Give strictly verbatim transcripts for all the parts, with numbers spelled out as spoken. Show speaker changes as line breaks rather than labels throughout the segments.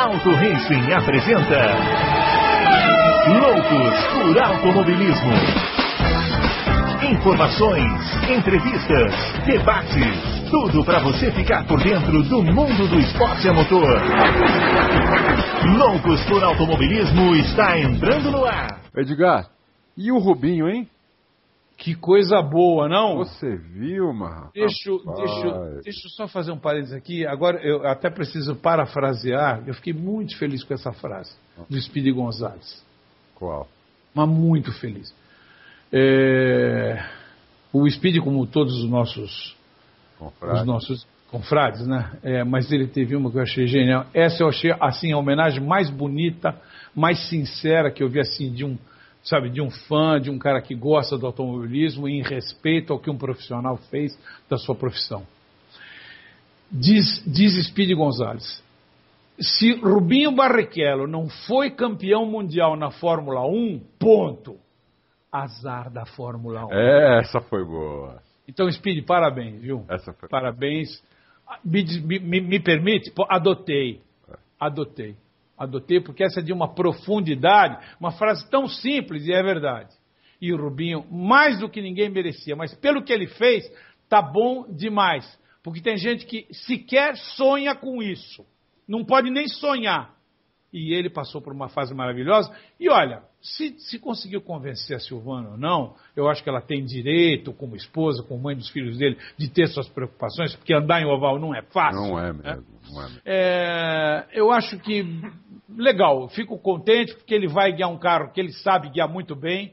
Auto Racing apresenta Loucos por Automobilismo. Informações, entrevistas, debates, tudo para você ficar por dentro do mundo do esporte a motor. Loucos por Automobilismo está entrando no ar.
Edgar, e o Rubinho, hein?
Que coisa boa, não?
Você viu, mano?
Deixa, deixa, deixa eu só fazer um parênteses aqui. Agora eu até preciso parafrasear. Eu fiquei muito feliz com essa frase do Speedy Gonzalez.
Qual?
Mas muito feliz. É... O Speedy, como todos os nossos confrades, os nossos confrades, né? É, mas ele teve uma que eu achei genial. Essa eu achei assim a homenagem mais bonita, mais sincera que eu vi assim de um, sabe, de um fã, de um cara que gosta do automobilismo e em respeito ao que um profissional fez da sua profissão. Diz, diz Speedy Gonzalez: se Rubinho Barrichello não foi campeão mundial na Fórmula um, ponto. Azar da Fórmula um.
É, essa foi boa.
Então, Speedy, parabéns, viu?
Essa foi.
Parabéns. Me, me, me permite? Adotei. Adotei. Adotei, porque essa é de uma profundidade, uma frase tão simples e é verdade. E o Rubinho, mais do que ninguém merecia, mas pelo que ele fez, tá bom demais. Porque tem gente que sequer sonha com isso. Não pode nem sonhar. E ele passou por uma fase maravilhosa. E olha, se, se conseguiu convencer a Silvana ou não, eu acho que ela tem direito, como esposa, como mãe dos filhos dele, de ter suas preocupações, porque andar em oval não é fácil.
Não é mesmo.
Né?
Não é mesmo.
É, eu acho que, legal, fico contente, porque ele vai guiar um carro que ele sabe guiar muito bem.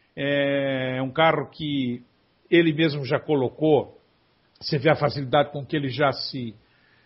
É um carro que ele mesmo já colocou. Você vê a facilidade com que ele já se,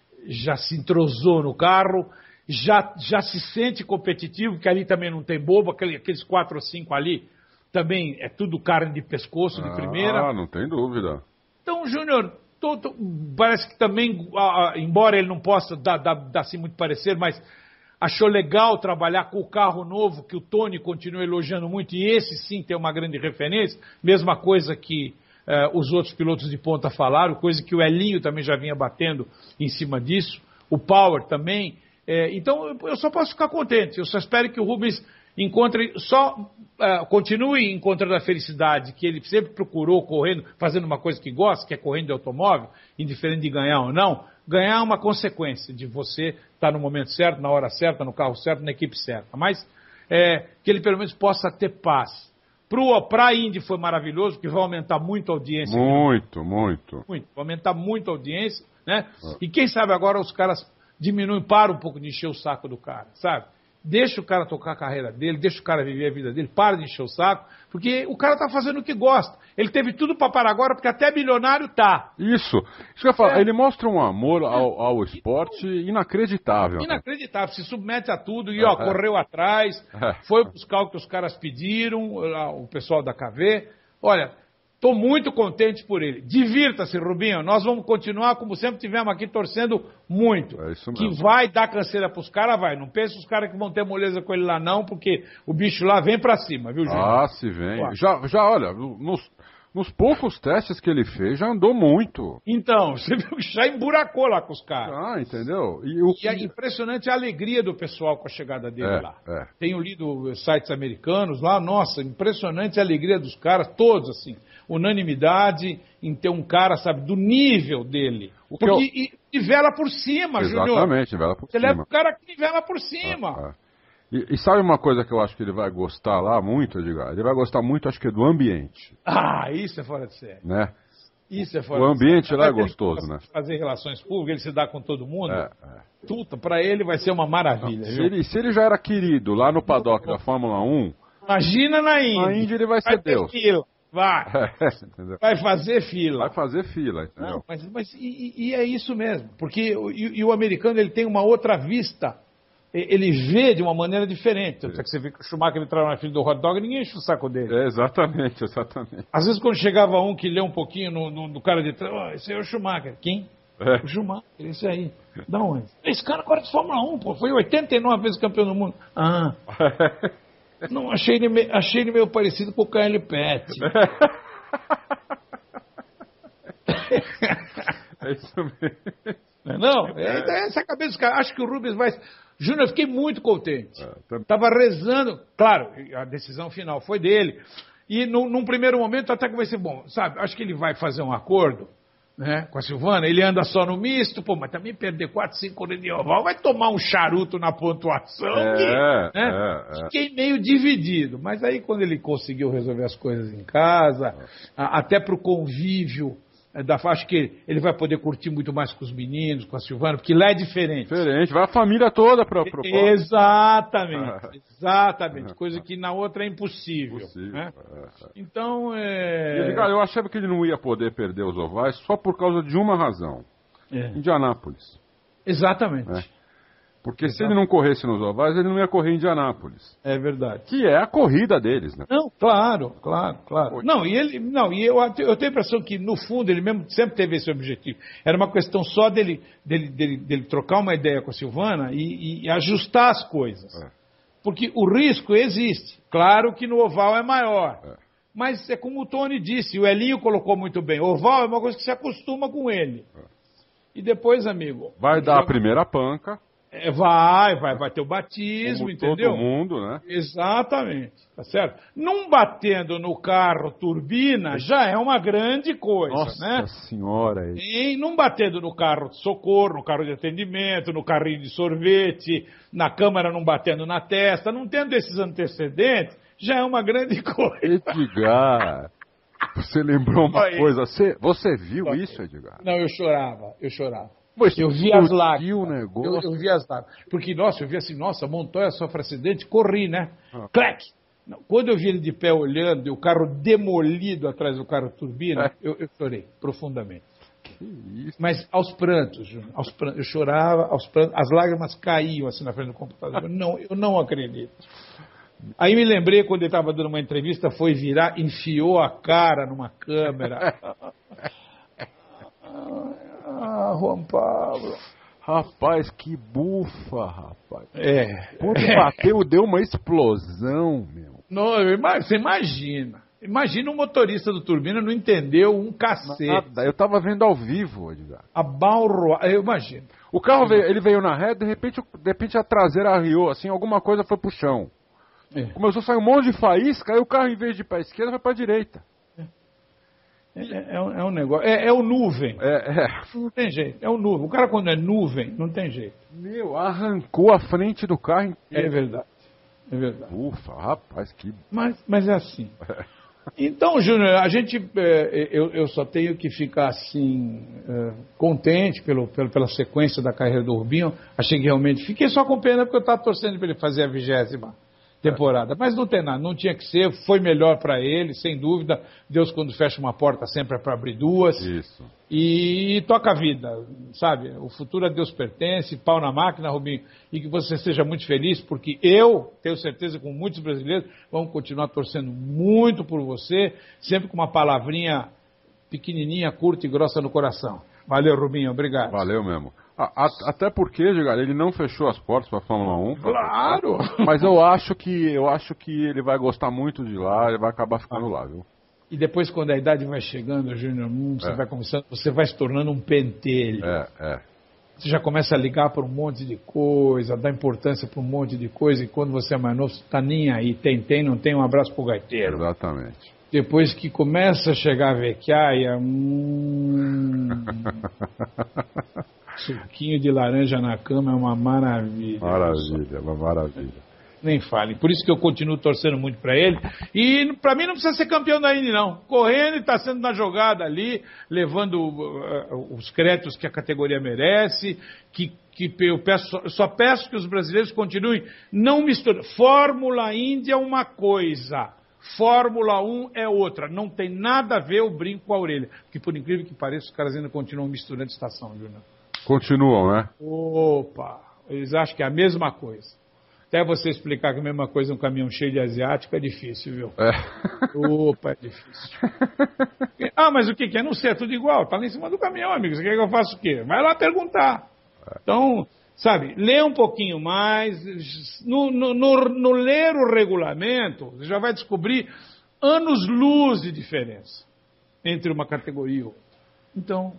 já se entrosou no carro. Já, já se sente competitivo, porque ali também não tem bobo, aquele, aqueles quatro ou cinco ali, também é tudo carne de pescoço de primeira.
Ah, não tem dúvida.
Então, Júnior, tô, tô, parece que também, ah, embora ele não possa dar, dar, dar assim muito parecer, mas achou legal trabalhar com o carro novo, que o Tony continua elogiando muito, e esse sim tem uma grande referência, mesma coisa que eh, os outros pilotos de ponta falaram, coisa que o Elinho também já vinha batendo em cima disso, o Power também. É, então, eu só posso ficar contente. Eu só espero que o Rubens encontre, só uh, continue encontrando a felicidade que ele sempre procurou, correndo, fazendo uma coisa que gosta, que é correndo de automóvel, indiferente de ganhar ou não. Ganhar é uma consequência de você estar no momento certo, na hora certa, no carro certo, na equipe certa. Mas é, que ele pelo menos possa ter paz. Para a Indy foi maravilhoso, porque vai aumentar muito a audiência.
Muito, muito.
Muito. Vai aumentar muito a audiência, né? É. E quem sabe agora os caras diminui, para um pouco de encher o saco do cara, sabe? Deixa o cara tocar a carreira dele, deixa o cara viver a vida dele, para de encher o saco, porque o cara tá fazendo o que gosta. Ele teve tudo para parar agora, porque até bilionário tá.
Isso. Isso que eu ia falar, é. Ele mostra um amor ao, ao esporte inacreditável.
Inacreditável, se submete a tudo e, ó, é. correu atrás, é. foi buscar o que os caras pediram, o pessoal da K V. Olha, estou muito contente por ele. Divirta-se, Rubinho. Nós vamos continuar, como sempre tivemos aqui, torcendo muito.
É isso mesmo.
Que vai dar canseira para os caras, vai. Não pense os caras que vão ter moleza com ele lá, não, porque o bicho lá vem para cima, viu, Júnior?
Ah, se vem. Já, já, olha, nos, nos poucos testes que ele fez, já andou muito.
Então, você viu que já emburacou lá com os caras.
Ah, entendeu? E, o...
e é impressionante a alegria do pessoal com a chegada dele
é,
lá.
É.
Tenho lido sites americanos lá, nossa, impressionante a alegria dos caras, todos assim. Unanimidade em ter um cara, sabe, do nível dele.
O
Porque
eu...
e, e vela por cima, Júnior.
Exatamente, vela por
Você
cima.
Você leva o cara que nivela por cima.
Ah, ah. E, e sabe uma coisa que eu acho que ele vai gostar lá muito, Edgar? Ele vai gostar muito, acho que, do ambiente.
Ah, isso é fora de série.
Né?
Isso é fora
o
de série.
ambiente lá é gostoso, né?
Fazer relações públicas, ele se dá com todo mundo.
É, é.
Tudo, pra ele vai ser uma maravilha.
Não,
viu?
Se, ele, se ele já era querido lá no paddock da Fórmula um...
Imagina na Indy.
Na Indy ele vai ser
vai
Deus.
Fila. Vai.
É,
vai fazer fila.
Vai fazer fila, entendeu?
Não, mas, mas e, e é isso mesmo. Porque e, e o americano ele tem uma outra vista. Ele vê de uma maneira diferente. Tanto é que você vê que o Schumacher entrava na fila do hot dog, ninguém enche o saco dele.
É, exatamente, exatamente.
Às vezes quando chegava um que lê um pouquinho no, no, no cara de trás, oh, esse aí é o Schumacher. Quem? É. O Schumacher, esse aí. Da onde? Esse cara agora é de Fórmula um, pô. Foi oitenta e nove vezes campeão do mundo. Ah. Não, achei ele, me, achei ele meio parecido com o Kyle Petty.
É isso mesmo.
Não, é, é essa cabeça dos caras. Acho que o Rubens vai... Júnior, eu fiquei muito contente.
É,
Estava rezando, claro, a decisão final foi dele. E no, num primeiro momento até comecei, bom, sabe, acho que ele vai fazer um acordo, né, com a Silvana, ele anda só no misto, pô, mas também perder quatro, cinco corridas de oval, vai tomar um charuto na pontuação.
É,
que, né?
é, é.
Fiquei meio dividido, mas aí quando ele conseguiu resolver as coisas em casa, a, até pro convívio, Da, acho que ele vai poder curtir muito mais com os meninos, com a Silvana, porque lá é diferente.
Diferente, vai a família toda para o
Exatamente, exatamente. Coisa que na outra é impossível.
Impossível,
Né?
é, é.
Então, é...
Ele, cara, eu achava que ele não ia poder perder os ovais só por causa de uma razão.
É.
Indianápolis.
Exatamente.
É. Porque se ele não corresse nos ovais, ele não ia correr em Indianápolis.
É verdade.
Que é a corrida deles, né?
Não, claro, claro, claro. Não, e ele, não, e eu, eu tenho a impressão que, no fundo, ele mesmo sempre teve esse objetivo. Era uma questão só dele, dele, dele, dele trocar uma ideia com a Silvana e, e ajustar as coisas.
É.
Porque o risco existe. Claro que no oval é maior.
É.
Mas é como o Tony disse, o Elinho colocou muito bem. O oval é uma coisa que se acostuma com ele.
É.
E depois, amigo...
Vai dar a primeira panca.
É, vai, vai, vai ter o batismo,
Como
entendeu?
todo mundo, né?
Exatamente, tá certo? Não batendo no carro turbina já é uma grande coisa,
Nossa
né?
senhora.
E não batendo no carro de socorro, no carro de atendimento, no carrinho de sorvete, na câmera não batendo na testa, não tendo esses antecedentes, já é uma grande coisa.
Edgar, você lembrou uma
Olha,
coisa? Você, você viu isso, Edgar?
Não, eu chorava, eu chorava.
Pois
Eu vi as
o
lágrimas.
negócio.
Eu, eu vi as lágrimas. Porque, nossa, eu vi assim, nossa, Montoya sofre acidente, corri, né?
Ah.
Clec! Não, quando eu vi ele de pé olhando e o carro demolido atrás do carro turbina,
É.
eu, eu chorei profundamente.
Que isso?
Mas aos prantos, Júnior, aos prantos, eu chorava, aos prantos, as lágrimas caíam assim na frente do computador. Eu não, eu não acredito. Aí me lembrei quando ele estava dando uma entrevista, foi virar, enfiou a cara numa câmera. Ah, Juan Pablo.
Rapaz, que bufa, rapaz.
É.
Quando bateu, deu uma explosão, meu.
Não, você imagina. Imagina um motorista do Turbina não entendeu um cacete.
Nada, eu tava vendo ao vivo, Edgar.
Abalroado. Eu imagino.
O carro veio, ele veio na reta, de repente, de repente a traseira arriou, assim, alguma coisa foi pro chão.
É.
Começou a sair um monte de faísca, aí o carro, em vez de ir pra esquerda, vai pra direita.
É, é, um, é um negócio. É, é o nuvem.
É, é.
Não tem jeito. É o nuvem. O cara, quando é nuvem, não tem jeito.
Meu, arrancou a frente do carro
É
inteiro.
verdade. É verdade.
Ufa, rapaz, que...
Mas, mas é assim. Então, Júnior, a gente, é, eu, eu só tenho que ficar assim, é, contente pelo, pelo, pela sequência da carreira do Rubinho. Achei que realmente, fiquei só com pena porque eu estava torcendo para ele fazer a vigésima temporada. Mas não tem nada, não tinha que ser, foi melhor para ele, sem dúvida. Deus, quando fecha uma porta, sempre é para abrir duas.
Isso.
E, e toca a vida, sabe? O futuro a Deus pertence, pau na máquina, Rubinho. E que você seja muito feliz, porque eu, tenho certeza, com muitos brasileiros, vamos continuar torcendo muito por você, sempre com uma palavrinha pequenininha, curta e grossa no coração. Valeu, Rubinho, obrigado.
Valeu mesmo. A, a, até porque, Edgar, ele não fechou as portas para a Fórmula um.
Claro!
Mas eu acho que eu acho que ele vai gostar muito de lá, ele vai acabar ficando
Ah.
lá, viu?
E depois, quando a idade vai chegando, Júnior, hum, você
É.
vai começando, você vai se tornando um pentelho.
É, é.
Você já começa a ligar para um monte de coisa, dar importância para um monte de coisa, e quando você é mais novo, você está nem aí. Tem, tem, não tem, um abraço pro gaiteiro.
Exatamente.
Depois que começa a chegar a vequiaia, hum, suquinho de laranja na cama é uma maravilha.
Maravilha, uma maravilha.
Nem fale. Por isso que eu continuo torcendo muito para ele. E para mim não precisa ser campeão da Indy, não. Correndo e está sendo na jogada ali, levando uh, os créditos que a categoria merece. Que, que eu, peço, eu só peço que os brasileiros continuem não misturando. Fórmula Indy é uma coisa. Fórmula um é outra. Não tem nada a ver o brinco com a orelha. Porque, por incrível que pareça, os caras ainda continuam misturando estação, Júnior.
Continuam, né?
Opa! Eles acham que é a mesma coisa. Até você explicar que a mesma coisa um caminhão cheio de asiático é difícil, viu?
É.
Opa, é difícil. Ah, mas o que, que é? Não sei, é tudo igual. Tá lá em cima do caminhão, amigo. Você quer que eu faça o quê? Vai lá perguntar. Então, sabe, lê um pouquinho mais. No, no, no, no ler o regulamento, você já vai descobrir anos-luz de diferença entre uma categoria e outra. Então,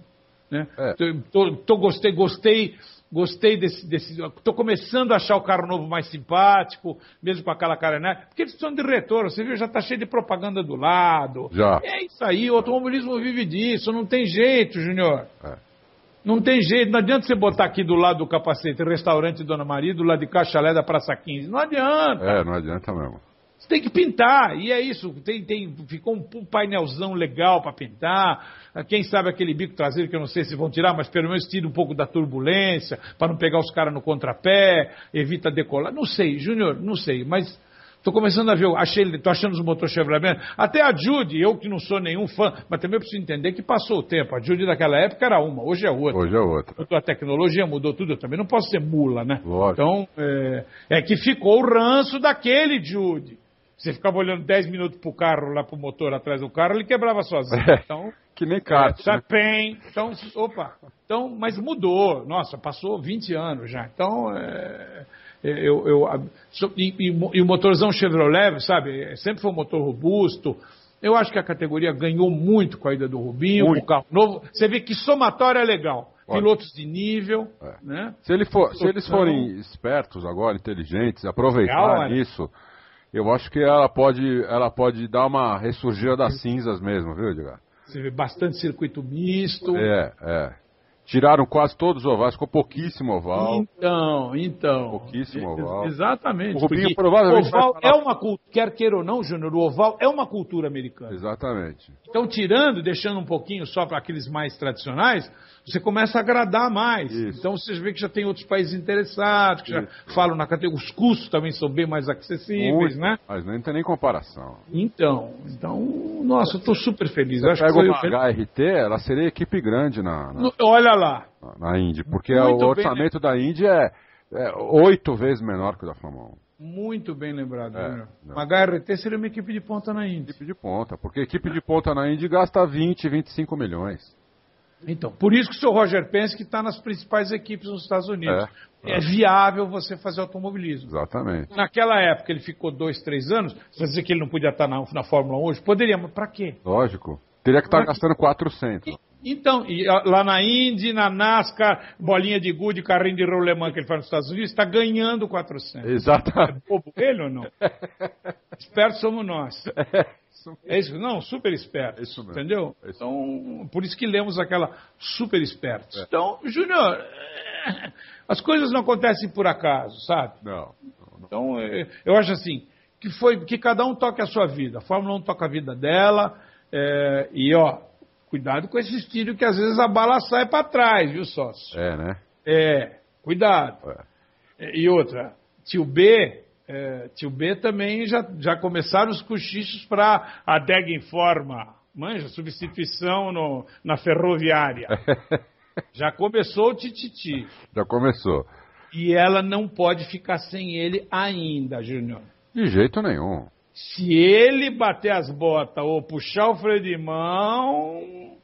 né?
É.
Tô, tô, gostei, gostei, gostei desse, desse... Tô começando a achar o carro novo mais simpático, mesmo com aquela carenagem, porque eles precisam de retorno, você viu, já tá cheio de propaganda do lado.
Já.
É isso aí, o automobilismo vive disso, não tem jeito, Júnior.
É.
Não tem jeito, não adianta você botar aqui do lado do capacete restaurante Dona Maria, do lado de Cachalé da Praça quinze, não adianta.
É, não adianta mesmo.
Você tem que pintar, e é isso, tem, tem, ficou um painelzão legal para pintar, quem sabe aquele bico traseiro que eu não sei se vão tirar, mas pelo menos tira um pouco da turbulência, para não pegar os caras no contrapé, evita decolar, não sei, Júnior, não sei, mas estou começando a ver, achei, tô achando os motores Chevrolet, até a Judy, eu que não sou nenhum fã, mas também eu preciso entender que passou o tempo, a Judy daquela época era uma, hoje é outra.
Hoje é outra.
A tecnologia mudou tudo, eu também não posso ser mula, né?
Lógico.
Então, é, é que ficou o ranço daquele Judy. Você ficava olhando dez minutos pro carro, lá pro motor atrás do carro, ele quebrava sozinho.
É,
então,
que nem kart.
É,
né?
bem, então, opa. Então, mas mudou. Nossa, passou vinte anos já. Então, é, eu, eu, e, e, e o motorzão Chevrolet, sabe, sempre foi um motor robusto. Eu acho que a categoria ganhou muito com a ida do Rubinho, com o carro novo. Você vê que somatório é legal. Olha. Pilotos de nível, é. né?
Se, ele for, se eles forem espertos agora, inteligentes, aproveitar isso... Eu acho que ela pode, ela pode dar uma ressurgida das cinzas mesmo, viu, Edgar?
Você vê bastante circuito misto.
É, é. Tiraram quase todos os ovais, ficou pouquíssimo oval.
Então, então.
Pouquíssimo oval.
Exatamente.
O Rubinho provavelmente
o oval
vai
é uma cultura, quer queira ou não, Júnior, o oval é uma cultura americana.
Exatamente.
Então, tirando, deixando um pouquinho só para aqueles mais tradicionais, você começa a agradar mais. Isso. Então, você vê que já tem outros países interessados, que Isso. já falam na categoria. Os custos também são bem mais acessíveis,
Muito,
né?
Mas não tem nem comparação.
Então, então nossa, eu estou super feliz.
Você
acho
pega
que foi
uma H R T, ela seria equipe grande na... na...
Olha lá.
Na Indy, porque Muito o orçamento bem, da Indy é, é oito vezes menor que o da Fórmula um.
Muito bem lembrado, é, Júnior. Uma
H
R T seria uma equipe de ponta na Indy.
Equipe de ponta, porque equipe de ponta na Indy gasta vinte, vinte e cinco milhões.
Então, por isso que o seu Roger Penske está nas principais equipes nos Estados Unidos. É, é. é viável você fazer automobilismo.
Exatamente.
Naquela época ele ficou dois, três anos, você dizer que ele não podia estar na, na Fórmula um hoje? Poderia, mas para quê?
Lógico. Teria que estar gastando quatrocentos.
E, Então, e lá na Indy, na NASCAR, bolinha de gude, carrinho de rolemã que ele faz nos Estados Unidos, está ganhando quatrocentos.
Exatamente.
É bobo ele ou não? Espertos somos nós. É isso, não, super espertos.
Isso mesmo.
Entendeu?
Isso.
Então, por isso que lemos aquela super espertos.
É.
Então, Júnior, as coisas não acontecem por acaso, sabe?
Não. não, não.
Então, eu acho assim, que, foi, que cada um toque a sua vida. A Fórmula um toca a vida dela, é, e ó, cuidado com esse estilo que às vezes a bala sai para trás, viu, sócio?
É, né?
É, cuidado.
É.
E outra, tio B, é, tio B também já, já começaram os cochichos para a Deg Informa. Manja, substituição no, na ferroviária. Já começou o tititi.
Já começou.
E ela não pode ficar sem ele ainda, Júnior.
De jeito nenhum.
Se ele bater as botas ou puxar o freio de mão...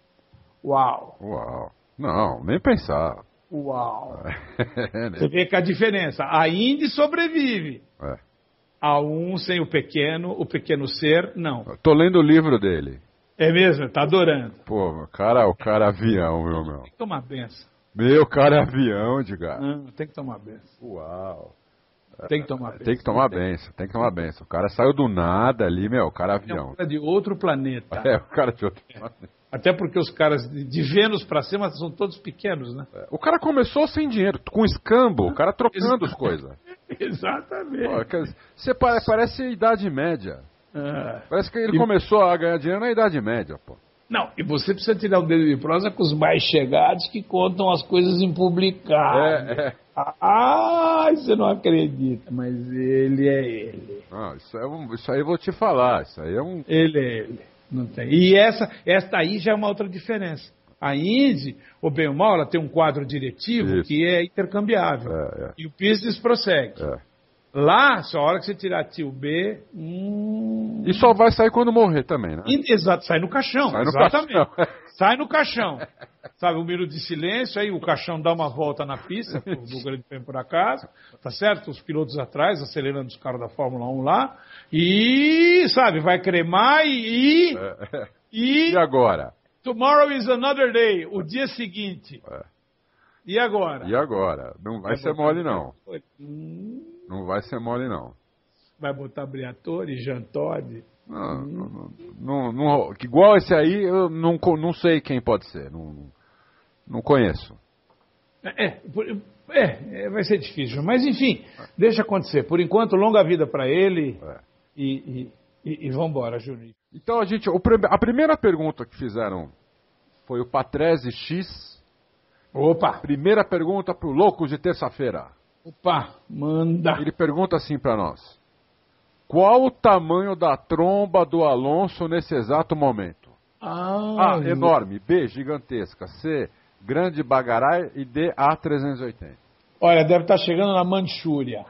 Uau.
Uau. Não, nem pensar.
Uau. Você vê que a diferença. A Indy sobrevive.
É.
A um sem o pequeno, o pequeno ser, não.
Eu tô lendo o livro dele.
É mesmo? Tá adorando.
Pô, o cara, o cara é avião, meu, meu.
Tem que tomar benção.
Meu, cara é avião, diga.
Não, tem que tomar benção.
Uau.
Tem que tomar benção.
Tem que tomar benção, tem que tomar benção. O cara saiu do nada ali, meu, o cara é avião.
É um cara de outro planeta.
É, o cara de outro planeta.
Até porque os caras de Vênus pra cima são todos pequenos, né?
É. O cara começou sem dinheiro, com escambo, o cara trocando as coisas.
Exatamente.
Você parece Idade Média.
Ah.
Parece que ele
e...
começou a ganhar dinheiro na Idade Média, pô.
Não, e você precisa tirar o dedo de prosa com os mais chegados que contam as coisas impublicáveis.
É, é.
Ah, você não acredita, mas ele é ele.
Ah, isso, é um, isso aí eu vou te falar, isso aí é um...
Ele é ele, não tem. E essa, esta aí já é uma outra diferença. A Indy, ou bem ou mal, ela tem um quadro diretivo isso. que é intercambiável.
É, é.
E o business prossegue.
É.
Lá, só a hora que você tirar tio B... Hum...
E só vai sair quando morrer também, né?
Exato, sai no caixão.
Sai no
exatamente.
caixão.
Sai no caixão. Sabe, um minuto de silêncio, aí o caixão dá uma volta na pista, do Grande Prêmio por acaso, tá certo? Os pilotos atrás, acelerando os carros da Fórmula um lá, e, sabe, vai cremar e...
É.
E,
e agora?
Tomorrow is another day, o dia seguinte.
É.
E agora?
E agora? Não vai, vai ser mole, não. Hum... Não vai ser mole, não.
Vai botar Briatore, Jean Todt?
Não, hum. não, não, não, igual esse aí, eu não, não sei quem pode ser. Não, não conheço.
É, é, é, vai ser difícil. Mas, enfim, deixa acontecer. Por enquanto, longa vida para ele. É. E, e, e, e vamos embora, Júnior.
Então, a, gente, a primeira pergunta que fizeram foi o Patrese X.
Opa!
Primeira pergunta pro Loucos de terça-feira.
Opa, manda.
Ele pergunta assim para nós. Qual o tamanho da tromba do Alonso nesse exato momento?
Ah,
A, enorme. B, gigantesca. C, grande bagarai. E D, A, trezentos e oitenta.
Olha, deve estar chegando na Manchúria.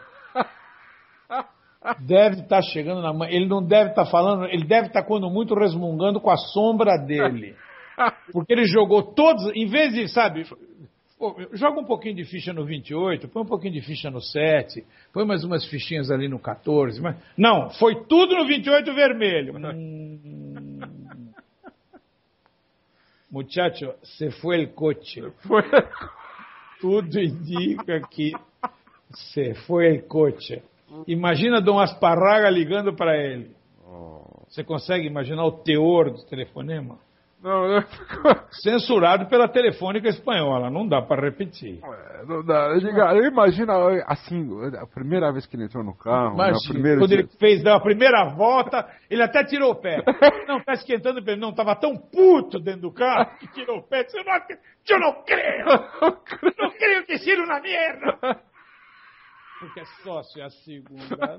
Deve estar chegando na... Ele não deve estar falando... Ele deve estar, quando muito, resmungando com a sombra dele. Porque ele jogou todos... Em vez de, sabe... Pô, joga um pouquinho de ficha no vinte e oito, põe um pouquinho de ficha no sete, põe mais umas fichinhas ali no quatorze. Mas... Não, foi tudo no vinte e oito vermelho. Hum... Muchacho, se foi el coche.
Foi...
Tudo indica que se foi el coche. Imagina Dom Asparraga ligando para ele. Você consegue imaginar o teor do telefonema?
Não, eu...
Censurado pela Telefônica Espanhola, não dá para repetir.
É, não dá. Eu, digo, eu imagino, assim, a primeira vez que ele entrou no carro,
Imagina,
primeiro
quando
dia...
ele fez a primeira volta, ele até tirou o pé. Não, tá esquentando o pé. Não, tava tão puto dentro do carro que tirou o pé. Disse, não, eu não creio! Não creio que sirva na merda! Porque é sócio, é a segunda...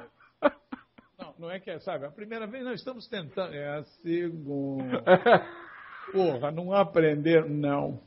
Não, não é que é, sabe, a primeira vez nós estamos tentando, é a segunda. Porra, não aprenderam, não.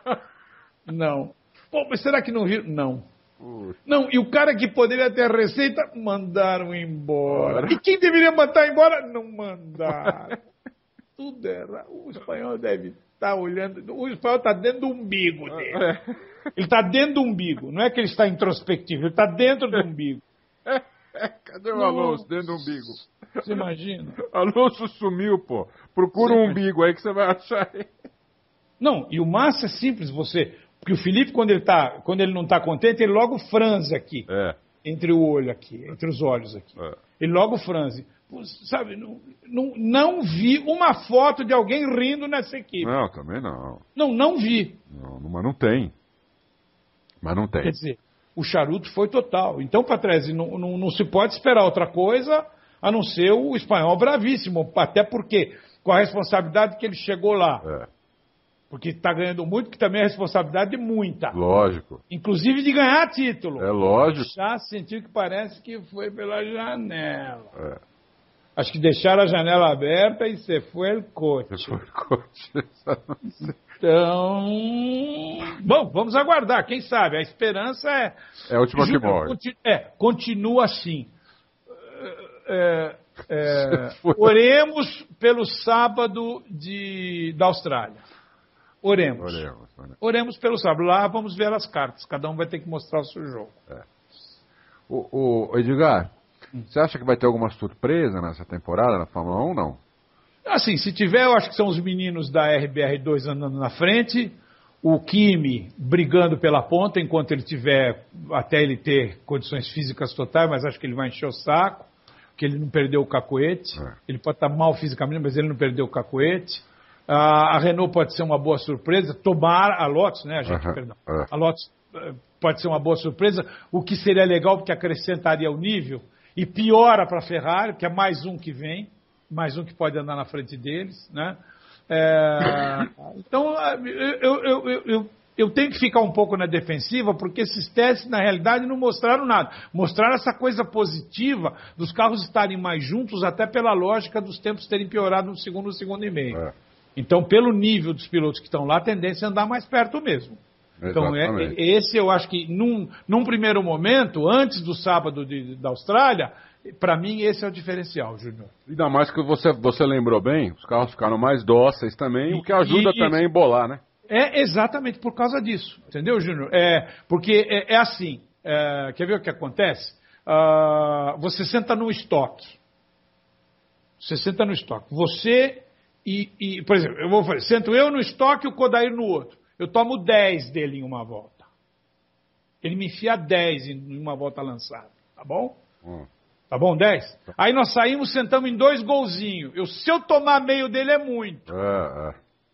Não. Pô, mas será que não viram? Não. Não, e o cara que poderia ter a receita, mandaram embora. E quem deveria mandar embora, não mandaram. Tudo errado. O espanhol deve estar olhando, o espanhol está dentro do umbigo dele. Ele está dentro do umbigo, não é que ele está introspectivo, ele está dentro do umbigo.
Cadê o Alonso dentro do umbigo?
Você imagina?
Alonso sumiu, pô. Procura um umbigo aí que você vai achar aí.
Não, e o massa é simples, você... Porque o Felipe, quando ele, tá, quando ele não está contente, ele logo franze aqui.
É.
Entre o olho aqui, entre os olhos aqui. É. Ele logo franze. Pô, sabe, não, não, não vi uma foto de alguém rindo nessa equipe.
Não, também não.
Não, não vi.
Não, mas não tem. Mas não tem.
Quer dizer... O charuto foi total. Então, Patrese, não, não, não se pode esperar outra coisa a não ser o espanhol bravíssimo. Até porque, com a responsabilidade que ele chegou lá. É. Porque está ganhando muito, que também é responsabilidade de muita.
Lógico.
Inclusive de ganhar título.
É lógico.
Já sentiu que parece que foi pela janela. É. Acho que deixaram a janela aberta e você foi o coche.
Você foi o coche.
Então, bom, vamos aguardar, quem sabe, a esperança é...
É a última que morre.
Continua, é, continua assim. É, é, oremos pelo sábado de, da Austrália. Oremos.
Oremos, oremos.
Oremos pelo sábado. Lá vamos ver as cartas, cada um vai ter que mostrar o seu jogo.
É. O, o Edgar, hum. você acha que vai ter alguma surpresa nessa temporada na Fórmula um, não?
Assim, se tiver, eu acho que são os meninos da R B R dois andando na frente, o Kimi brigando pela ponta, enquanto ele tiver, até ele ter condições físicas totais, mas acho que ele vai encher o saco, porque ele não perdeu o cacuete. É. Ele pode estar mal fisicamente, mas ele não perdeu o cacuete. A, a Renault pode ser uma boa surpresa, tomara, a Lotus, né, a gente, uh-huh. perdão, uh-huh. a Lotus pode ser uma boa surpresa, o que seria legal, porque acrescentaria o nível, e piora para a Ferrari, que é mais um que vem, mais um que pode andar na frente deles, né? É, então, eu, eu, eu, eu, eu tenho que ficar um pouco na defensiva, porque esses testes, na realidade, não mostraram nada. Mostraram essa coisa positiva dos carros estarem mais juntos, até pela lógica dos tempos terem piorado no segundo, no segundo e meio. É. Então, pelo nível dos pilotos que estão lá, a tendência é andar mais perto mesmo. Então, é, esse eu acho que, num, num primeiro momento, antes do sábado de, da Austrália, para mim, esse é o diferencial, Júnior.
Ainda mais que você, você lembrou bem, os carros ficaram mais dóceis também, o que ajuda e, também a embolar, né?
É exatamente por causa disso, entendeu, Júnior? É, porque é, é assim, é, quer ver o que acontece? Uh, você senta no estoque. Você senta no estoque. Você e, e, por exemplo, eu vou fazer, sento eu no estoque e o Kodair no outro. Eu tomo dez dele em uma volta. Ele me enfia dez em uma volta lançada. Tá bom? Hum. Tá bom, dez? Aí nós saímos, sentamos em dois golzinhos. Eu, se eu tomar meio dele é muito.
É, é.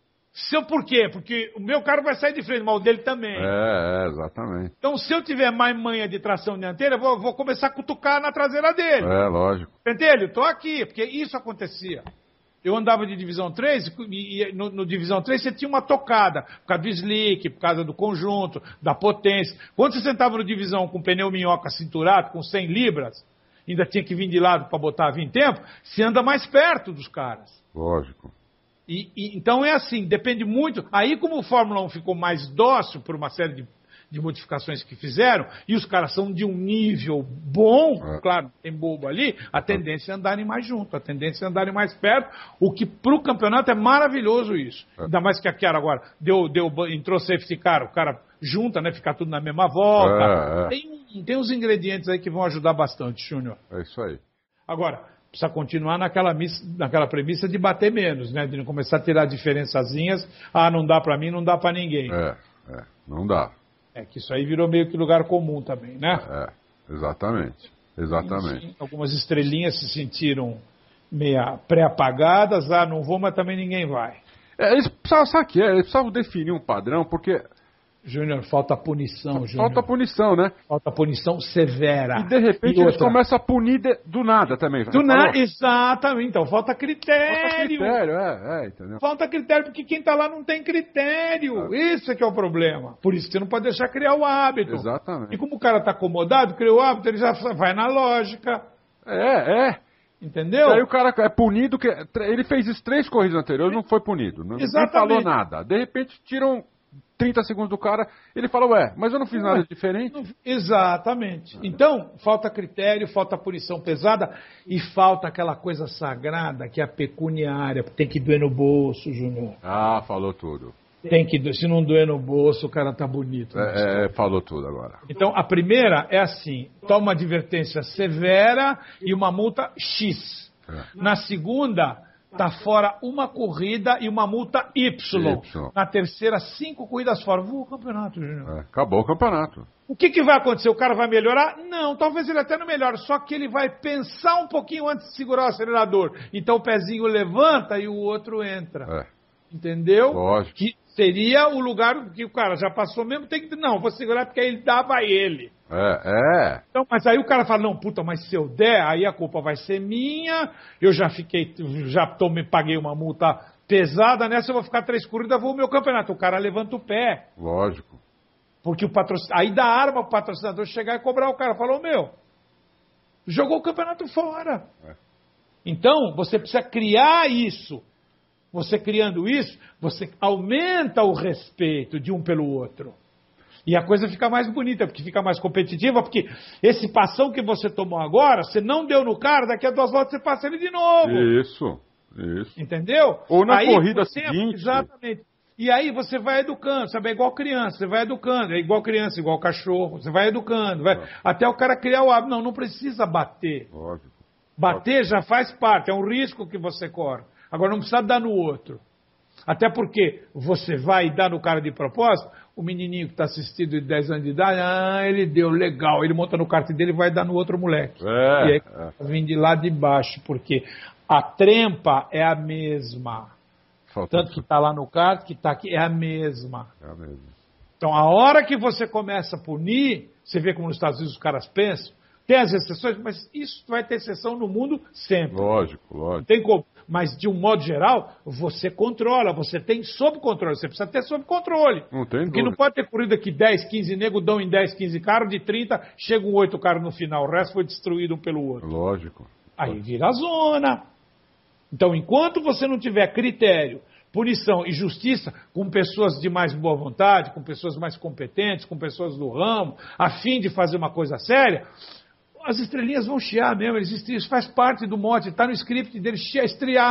Se eu, por quê? Porque o meu carro vai sair de frente, mas o dele também.
É, é, exatamente.
Então, se eu tiver mais manha de tração dianteira, eu vou, vou começar a cutucar na traseira dele.
É, lógico.
Entendeu? Eu tô aqui, porque isso acontecia. Eu andava de divisão três, e no, no divisão três você tinha uma tocada, por causa do slick, por causa do conjunto, da potência. Quando você sentava no divisão com pneu minhoca cinturado, com cem libras, ainda tinha que vir de lado para botar vir tempo, você anda mais perto dos caras.
Lógico.
E, e, então é assim, depende muito. Aí como o Fórmula um ficou mais dócil por uma série de, de modificações que fizeram, e os caras são de um nível bom, é. Claro, tem bobo ali, a tendência é andarem mais junto, a tendência é andarem mais perto, o que para o campeonato é maravilhoso isso. É. Ainda mais que a Chiara agora deu, deu, entrou safety car, o cara junta, né, ficar tudo na mesma volta. É, é. Tem, tem uns ingredientes aí que vão ajudar bastante, Júnior.
É isso aí.
Agora, precisa continuar naquela, miss, naquela premissa de bater menos, né? De não começar a tirar diferençazinhas. Ah, não dá pra mim, não dá pra ninguém.
É, é, não dá.
É que isso aí virou meio que lugar comum também, né?
É, exatamente, exatamente.
Sim, algumas estrelinhas se sentiram meia pré-apagadas. Ah, não vou, mas também ninguém vai.
É, eles precisavam, sabe o que é? Eles precisavam definir um padrão, porque...
Júnior, falta punição, Júnior.
Falta punição, né?
Falta punição severa.
E de repente e eles começam a punir de, do nada também.
Do nada, exatamente. Então, falta critério.
Falta critério, é, é, entendeu?
Falta critério, porque quem tá lá não tem critério. É. Isso é que é o problema. Por isso que você não pode deixar criar o hábito.
Exatamente.
E como o cara tá acomodado, criou o hábito, ele já vai na lógica.
É, é.
Entendeu?
E aí o cara é punido, que ele fez isso três corridas anteriores, não foi punido. Não, não falou nada. De repente tiram trinta segundos do cara, ele fala, ué, mas eu não fiz ué, nada diferente. Não...
Exatamente. Então, falta critério, falta punição pesada e falta aquela coisa sagrada que é a pecuniária, tem que doer no bolso, Júnior.
Ah, falou tudo.
Tem que doer, se não doer no bolso, o cara tá bonito.
É, é, falou tudo agora.
Então, a primeira é assim, toma uma advertência severa e uma multa X. É. Na segunda... Está fora uma corrida e uma multa Y. y. Na terceira, cinco corridas fora. Voa o campeonato, Júnior.
É, acabou o campeonato.
O que, que vai acontecer? O cara vai melhorar? Não, talvez ele até não melhore. Só que ele vai pensar um pouquinho antes de segurar o acelerador. Então o pezinho levanta e o outro entra. É. Entendeu?
Lógico.
Que seria o lugar que o cara já passou mesmo. Tem que não, vou segurar porque aí ele dava a ele.
É, é.
Então, mas aí o cara fala, não, puta, mas se eu der, aí a culpa vai ser minha, eu já fiquei, já tomei, paguei uma multa pesada, nessa eu vou ficar três corridas, vou o meu campeonato. O cara levanta o pé.
Lógico.
Porque o patrocinador, aí dá arma pro patrocinador chegar e cobrar o cara. Falou, meu, jogou o campeonato fora. É. Então, você precisa criar isso. Você criando isso, você aumenta o respeito de um pelo outro. E a coisa fica mais bonita, porque fica mais competitiva, porque esse passão que você tomou agora, você não deu no cara, daqui a duas voltas você passa ele de novo.
Isso, isso.
Entendeu?
Ou na
aí,
corrida
você,
seguinte.
Exatamente. E aí você vai educando, sabe? É igual criança, você vai educando, é igual criança, igual cachorro, você vai educando, vai, até o cara criar o hábito. Não, não precisa bater.
Óbvio.
Bater
Óbvio.
já faz parte, é um risco que você corre. Agora não precisa dar no outro. Até porque você vai dar no cara de propósito, o menininho que está assistindo de dez anos de idade, ah, ele deu, legal, ele monta no kart dele e vai dar no outro moleque.
É,
e aí
é.
vem de lá de baixo, porque a trempa é a mesma. Falta Tanto que está lá no kart, que está aqui, é a mesma.
É a mesma.
Então, a hora que você começa a punir, você vê como nos Estados Unidos os caras pensam, tem as exceções, mas isso vai ter exceção no mundo sempre.
Lógico, lógico.
Não tem como. Mas, de um modo geral, você controla, você tem sob controle. Você precisa ter sob controle.
Não tem
Porque
dúvida.
não pode ter corrida que dez, quinze nego dão em dez, quinze carros, de trinta, chegam oito carros no final. O resto foi destruído um pelo outro.
Lógico.
Aí vira a zona. Então, enquanto você não tiver critério, punição e justiça com pessoas de mais boa vontade, com pessoas mais competentes, com pessoas do ramo, a fim de fazer uma coisa séria, as estrelinhas vão chiar mesmo, eles, isso faz parte do mote, está no script deles, estrear.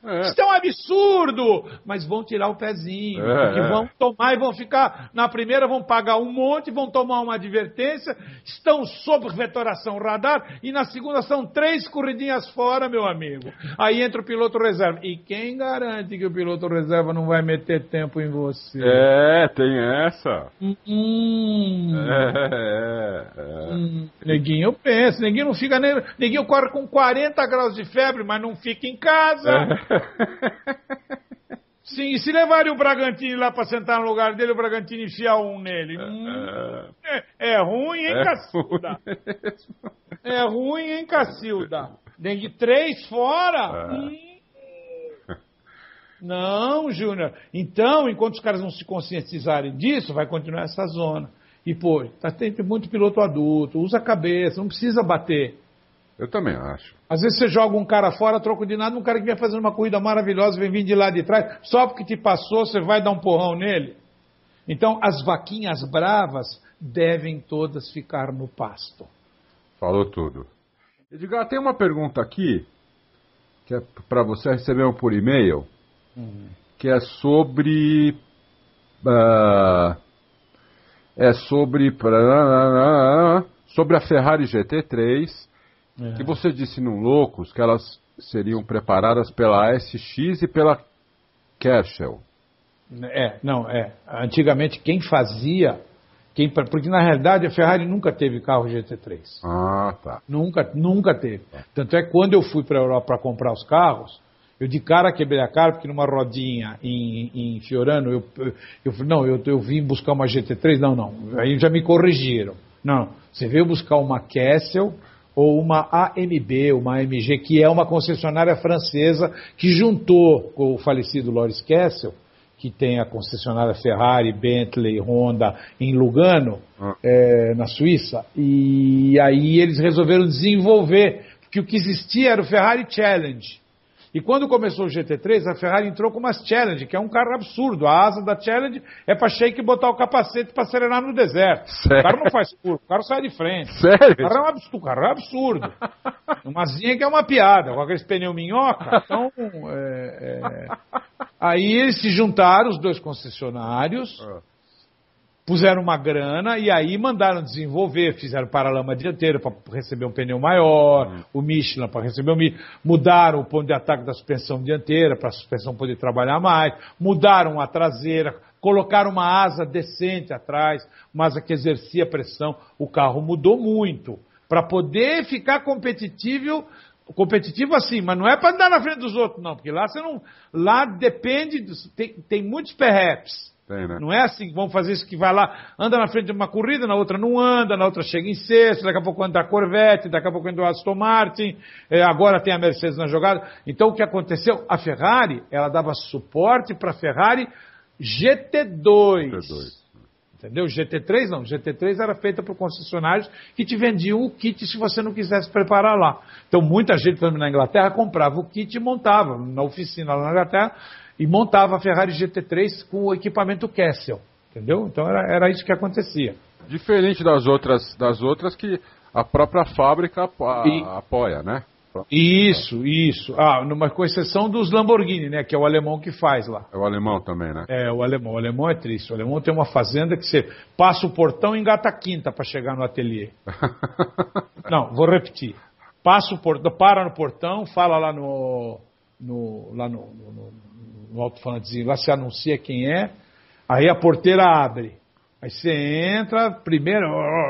É. Isso é um absurdo! Mas vão tirar o pezinho, é, porque é. vão tomar e vão ficar, na primeira vão pagar um monte, vão tomar uma advertência, estão sob vetoração radar, e na segunda são três corridinhas fora, meu amigo. Aí entra o piloto reserva. E quem garante que o piloto reserva não vai meter tempo em você?
É, tem essa.
Hum.
É, é, é.
Hum. Neguinho pensa, neguinho não fica nem... Neguinho corre com quarenta graus de febre, mas não fica em casa.
É.
Sim, e se levarem o Bragantini lá para sentar no lugar dele, o Bragantini enfiar um nele? Hum, é, é ruim, hein, é Cacilda? Ruim é ruim, hein, Cacilda? Dengue três fora? É. Hum. Não, Júnior. Então, enquanto os caras não se conscientizarem disso, vai continuar essa zona. E, pô, tá, tem muito piloto adulto, usa a cabeça, não precisa bater.
Eu também acho.
Às vezes você joga um cara fora, troco de nada, um cara que vem fazendo uma corrida maravilhosa, vem vir de lá de trás, só porque te passou, você vai dar um porrão nele. Então, as vaquinhas bravas devem todas ficar no pasto.
Falou tudo. Edgar, tem uma pergunta aqui, que é para você receber por e-mail, hum. que é sobre... Uh, é sobre... Uh, sobre a Ferrari G T três... É. Que você disse no Loucos que elas seriam preparadas pela A S X e pela Kershaw.
É, não, é. Antigamente quem fazia, quem, porque na realidade a Ferrari nunca teve carro G T três.
Ah, tá.
Nunca, nunca teve. Tá. Tanto é que quando eu fui para a Europa para comprar os carros, eu de cara quebrei a cara, porque numa rodinha em, em Fiorano, eu, eu, eu, não, eu, eu vim buscar uma G T três, não, não. Aí já me corrigiram. Não, você veio buscar uma Kessel ou uma A M B, uma A M G, que é uma concessionária francesa que juntou com o falecido Loris Kessel, que tem a concessionária Ferrari, Bentley, Honda em Lugano, ah. é, na Suíça, e aí eles resolveram desenvolver, porque o que existia era o Ferrari Challenge. E quando começou o G T três, a Ferrari entrou com umas Challenge, que é um carro absurdo. A asa da Challenge é para Sheik botar o capacete para acelerar no deserto. Sério? O carro não faz curva, o carro sai de frente.
Sério?
O carro é um absurdo. O carro é um absurdo. Uma zinha que é uma piada, com aqueles pneus minhoca. Então, é, é... aí eles se juntaram, os dois concessionários, puseram uma grana e aí mandaram desenvolver, fizeram paralama dianteiro para receber um pneu maior, uhum. o Michelin para receber o Michelin, mudaram o ponto de ataque da suspensão dianteira para a suspensão poder trabalhar mais, mudaram a traseira, colocaram uma asa decente atrás, uma asa que exercia pressão, o carro mudou muito para poder ficar competitivo, competitivo assim, mas não é para andar na frente dos outros não, porque lá você não, lá depende, dos, tem, tem muitos perreps.
Tem, né?
Não é assim que vamos fazer isso que vai lá, anda na frente de uma corrida, na outra não anda, na outra chega em sexto, daqui a pouco anda a Corvette, daqui a pouco anda o Aston Martin, é, agora tem a Mercedes na jogada. Então o que aconteceu? A Ferrari, ela dava suporte para a Ferrari G T dois. G T dois. Entendeu? G T três não, G T três era feita por concessionários que te vendiam o kit se você não quisesse preparar lá. Então muita gente, por exemplo, na Inglaterra, comprava o kit e montava na oficina lá na Inglaterra, e montava a Ferrari G T três com o equipamento Kessel, entendeu? Então era, era isso que acontecia.
Diferente das outras, das outras que a própria fábrica a, e, apoia, né?
Isso, isso. Ah, numa com exceção dos Lamborghini, né? Que é o alemão que faz lá.
É o alemão também, né?
É, o alemão. O alemão é triste. O alemão tem uma fazenda que você passa o portão e engata a quinta para chegar no ateliê. Não, vou repetir. Passa o portão, para no portão, fala lá no... no lá no, no no alto-falantezinho, lá se anuncia quem é, aí a porteira abre, aí você entra, primeiro,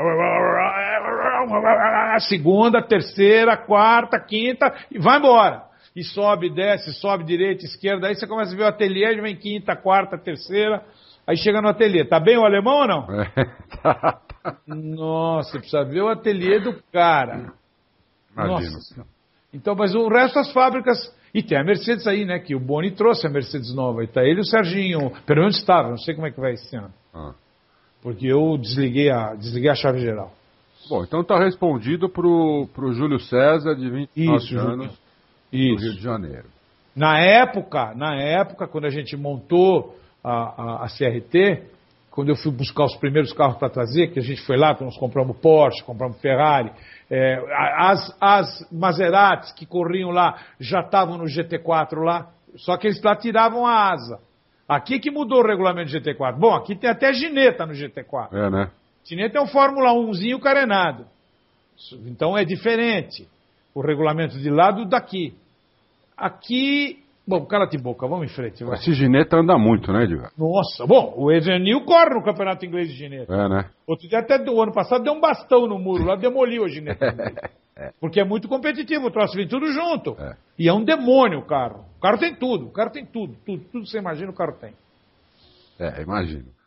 segunda, terceira, quarta, quinta, e vai embora, e sobe, desce, sobe, direita, esquerda, aí você começa a ver o ateliê, aí vem quinta, quarta, terceira, aí chega no ateliê, tá bem o alemão ou não?
tá, tá.
Nossa, precisa ver o ateliê do cara.
Imagina.
Nossa. Então, mas o resto das fábricas... E tem a Mercedes aí, né? Que o Boni trouxe a Mercedes nova. E tá ele e o Serginho. Pelo menos estava, não sei como é que vai esse ano. Ah. Porque eu desliguei a, desliguei a chave geral.
Bom, então tá respondido pro, pro Júlio César, de vinte e nove anos,
Isso.
do Rio de Janeiro.
Na época, na época, quando a gente montou a, a, a C R T, quando eu fui buscar os primeiros carros para trazer, que a gente foi lá, nós compramos Porsche, compramos Ferrari, é, as, as Maseratis que corriam lá já estavam no G T quatro lá, Só que eles lá tiravam a asa. Aqui que mudou o regulamento do G T quatro. Bom, aqui tem até gineta no G T quatro.
É, né?
Gineta é um Fórmula umzinho carenado. Então é diferente o regulamento de lá do daqui. Aqui... Bom, cala-te boca, vamos em frente. Vai.
Esse gineta anda muito, né, Edgar?
Nossa, bom, o Ezenil corre no Campeonato Inglês de Gineta.
É, né?
Outro dia, até do ano passado, deu um bastão no muro lá, demoliu a Gineta. É. Porque é muito competitivo, o troço vem tudo junto. É. E é um demônio o carro. O carro tem tudo, o carro tem tudo, tudo, tudo que você imagina o carro tem.
É, imagino.